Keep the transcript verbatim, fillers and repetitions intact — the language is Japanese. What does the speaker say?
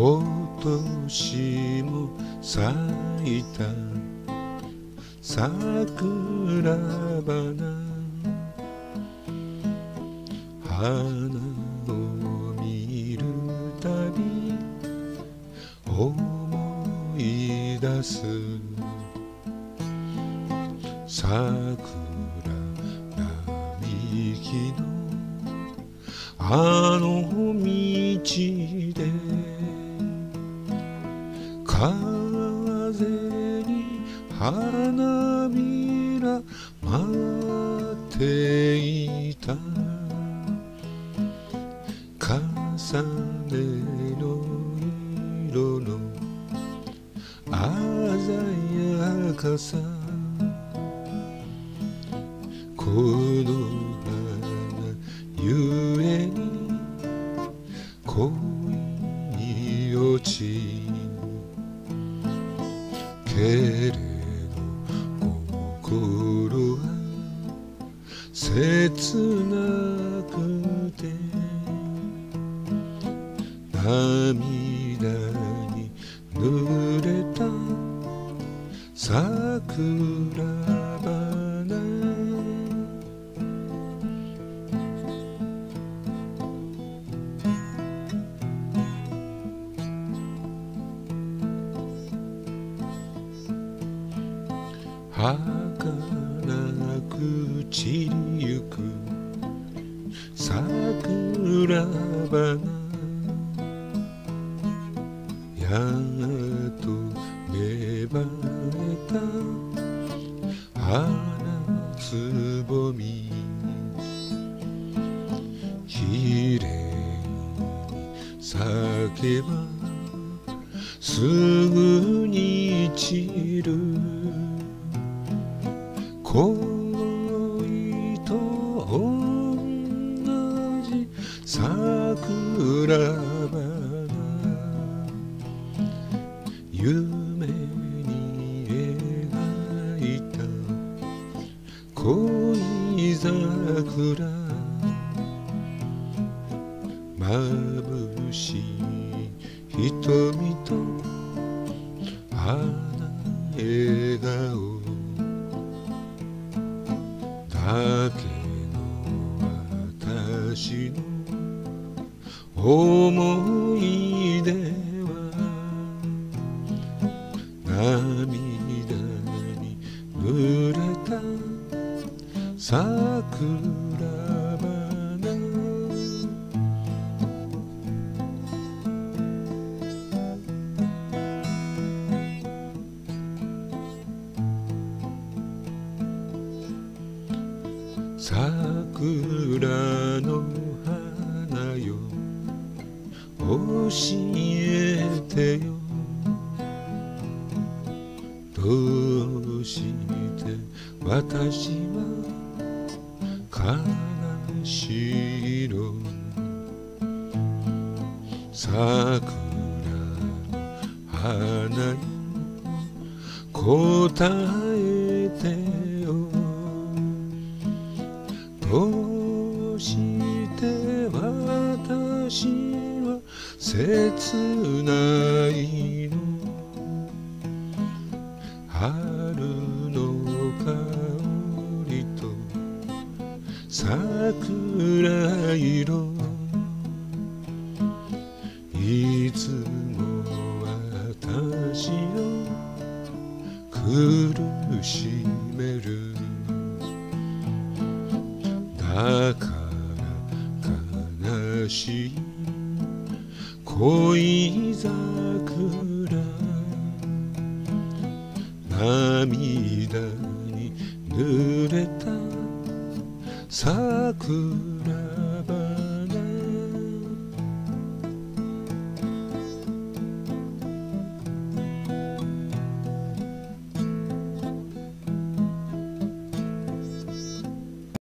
今年も咲いた桜花、花を見るたび思い出す。桜並木のあの道で風に花びら舞っていた。重ねの色の鮮やかさ、この花ゆえに恋に落ち、けれど心は切なくて、涙に濡れた桜花、儚く散りゆく桜花、やっと芽生えた花つぼみ、きれいに咲けばすぐに散る。恋と同じ桜花、夢に描いた恋桜、眩しい瞳とあな笑顔だけの私の思い出は、涙に濡れた桜花、桜の花よ教えてよ、どうして私は悲しいの。桜の花よ答えてよ、どうして私は切ないの。春の香りと桜色、いつも私を苦しめる。だから悲しい恋桜、涙に濡れた桜